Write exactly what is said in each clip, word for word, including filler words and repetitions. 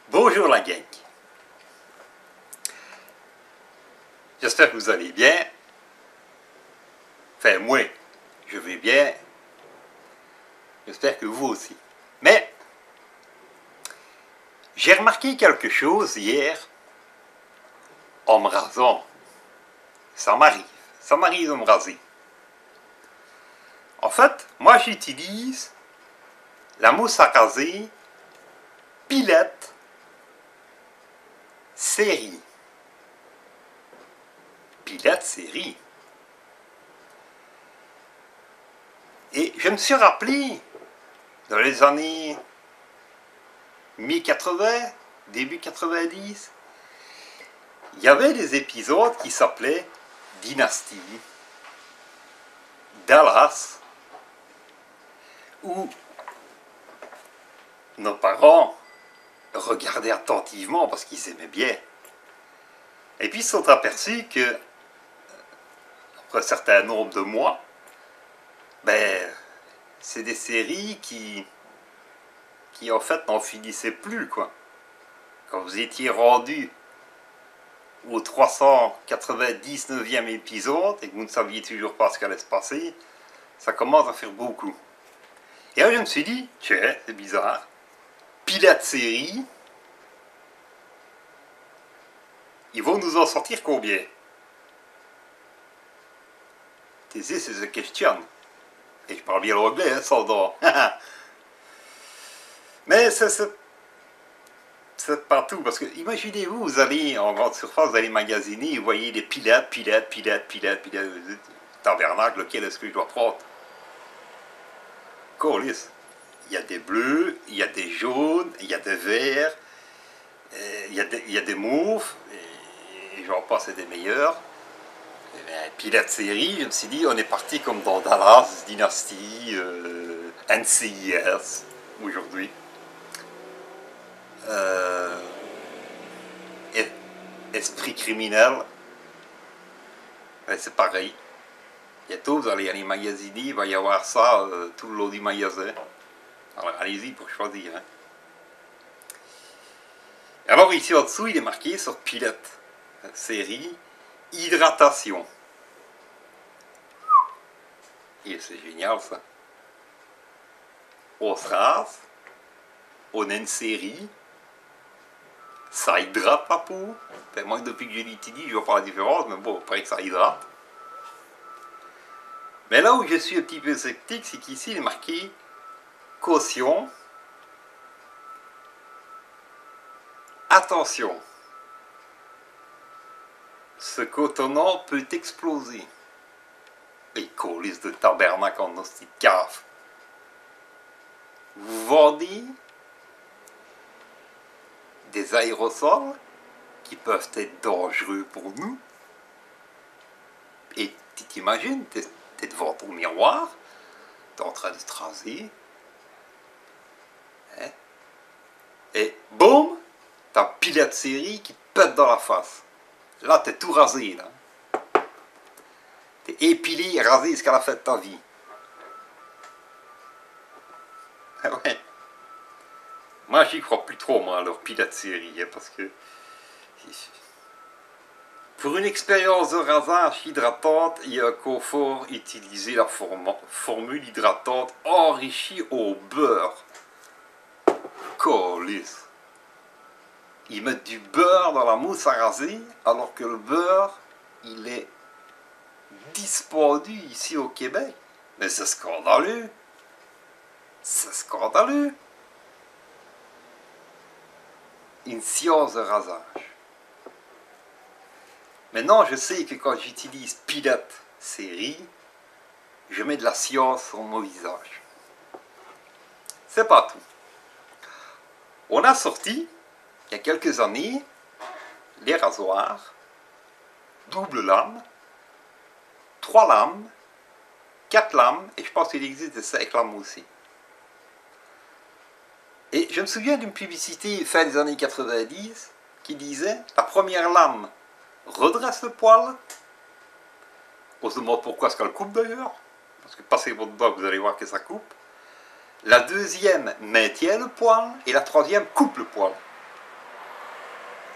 Bonjour la gang. J'espère que vous allez bien. Enfin, moi, je vais bien. J'espère que vous aussi. Mais, j'ai remarqué quelque chose hier en me rasant. Ça m'arrive. Ça m'arrive de me raser. En fait, moi j'utilise la mousse à raser Pilette série. Pilette série. Et je me suis rappelé, dans les années mi quatre-vingts, début quatre-vingt-dix, il y avait des épisodes qui s'appelaient Dynastie, Dallas, où nos parents regardaient attentivement parce qu'ils aimaient bien. Et puis ils se sont aperçus que, après un certain nombre de mois, ben, c'est des séries qui, qui en fait n'en finissaient plus, quoi. Quand vous étiez rendu au trois cent quatre-vingt-dix-neuvième épisode et que vous ne saviez toujours pas ce qu'allait se passer, ça commence à faire beaucoup. Et là je me suis dit, tiens, c'est bizarre, Pilette série, ils vont nous en sortir combien? This is a question. Et je parle bien l'anglais, hein, sans don. Mais c'est partout, parce que imaginez-vous, vous allez en grande surface, vous allez magasiner, vous voyez des pilettes, pilettes, pilettes, pilettes, pilettes, tabernacle, lequel est-ce que je dois prendre? Colis. Il y a des bleus, il y a des jaunes, il y a des verts, il y a des, il y a des mauves, et j'en passe des meilleurs. Pilette série, je me suis dit, on est parti comme dans Dallas, Dynasty, euh, N C I S, aujourd'hui. Euh, esprit criminel, c'est pareil. Bientôt, vous allez aller magasiner, il va y avoir ça euh, tout le long du magasin. Alors, allez-y pour choisir. Hein. Alors, ici en dessous, il est marqué sur Pilette série, hydratation. Et c'est génial ça. On se rase, on a une série, ça hydrate la peau. Enfin, moi depuis que je l'utilise, je vois pas la différence, mais bon, il paraît que ça hydrate. Mais là où je suis un petit peu sceptique, c'est qu'ici il est marqué caution. Attention, ce cotonnant peut exploser. Les colis de tabernacle en hostie de cave. Vous vendez des aérosols qui peuvent être dangereux pour nous. Et tu t'imagines, tu es devant ton miroir, tu es en train de te raser. Hein? Et boum, t'as Pilette série qui te pète dans la face. Là, tu es tout rasé. Là. T'es épilé, rasé ce qu'elle a fait de ta vie. Ah ouais. Moi, j'y crois plus trop, moi, à leur Pilette série, hein, parce que pour une expérience de rasage hydratante et un confort, utilisez la formule hydratante enrichie au beurre. Colis. Ils mettent du beurre dans la mousse à raser, alors que le beurre, il est dispendu ici au Québec. Mais c'est scandaleux. C'est scandaleux. Une science de rasage. Maintenant, je sais que quand j'utilise Pilette série, je mets de la science sur mon visage. C'est pas tout. On a sorti, il y a quelques années, les rasoirs, double lame, trois lames, quatre lames, et je pense qu'il existe des cinq lames aussi. Et je me souviens d'une publicité fin des années quatre-vingt-dix qui disait la première lame redresse le poil. On se demande pourquoi est-ce qu'elle coupe d'ailleurs, parce que passez votre doigt, vous allez voir que ça coupe. La deuxième maintient le poil et la troisième coupe le poil.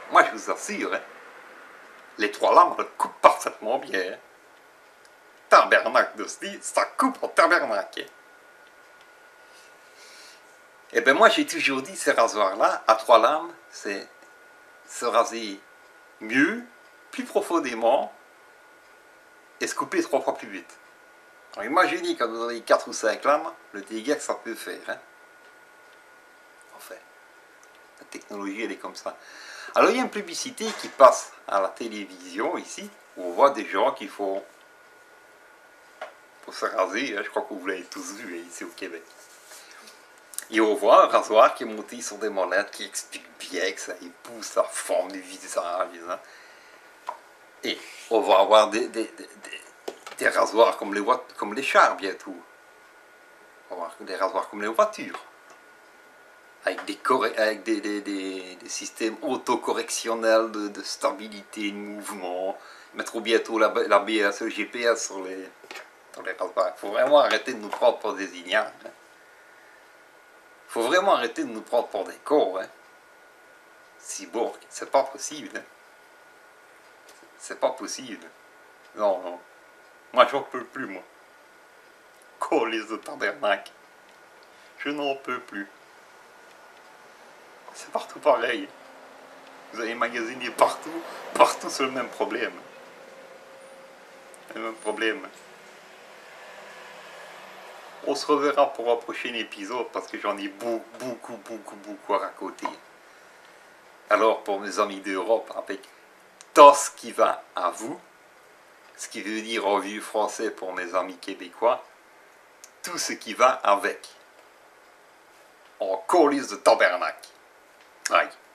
moi je vous assure, hein, les trois lames elles coupent parfaitement bien. Hein. Tabernacle de style, ça coupe en tabernacle. Hein. Et bien moi j'ai toujours dit ces rasoirs-là, à trois lames, c'est se raser mieux, plus profondément, et se couper trois fois plus vite. Alors imaginez quand vous avez quatre ou cinq lames, le dégât que ça peut faire. Hein. Enfin, la technologie elle est comme ça. Alors il y a une publicité qui passe à la télévision ici, où on voit des gens qui font pour se raser, hein, je crois que vous l'avez tous vu ici au Québec. Et on voit un rasoir qui est monté sur des molettes, qui explique bien que ça épouse la forme du visage. Hein. Et on va avoir des, des, des, des, des rasoirs comme les, comme les chars bientôt. On va avoir des rasoirs comme les voitures. Avec des, avec des, des, des, des systèmes autocorrectionnels de, de stabilité, de mouvement. Ils mettront bientôt la, la B S, le G P S sur les, sur les rasoirs. Il faut vraiment arrêter de nous prendre pour des ignares. Hein. Il faut vraiment arrêter de nous prendre pour des corps. Hein. Cyborg, c'est pas possible. Hein. C'est pas possible. Non, non. Moi, j'en peux plus, moi. Colis de tabernacle. Je n'en peux plus. C'est partout pareil. Vous avez magasiné partout, partout c'est le même problème. Le même problème. On se reverra pour un prochain épisode parce que j'en ai beaucoup, beaucoup, beaucoup, beaucoup à raconter. Alors, pour mes amis d'Europe, avec tout ce qui va à vous, ce qui veut dire en vieux français pour mes amis québécois, tout ce qui va avec. En colis de tabernacle. Aïe.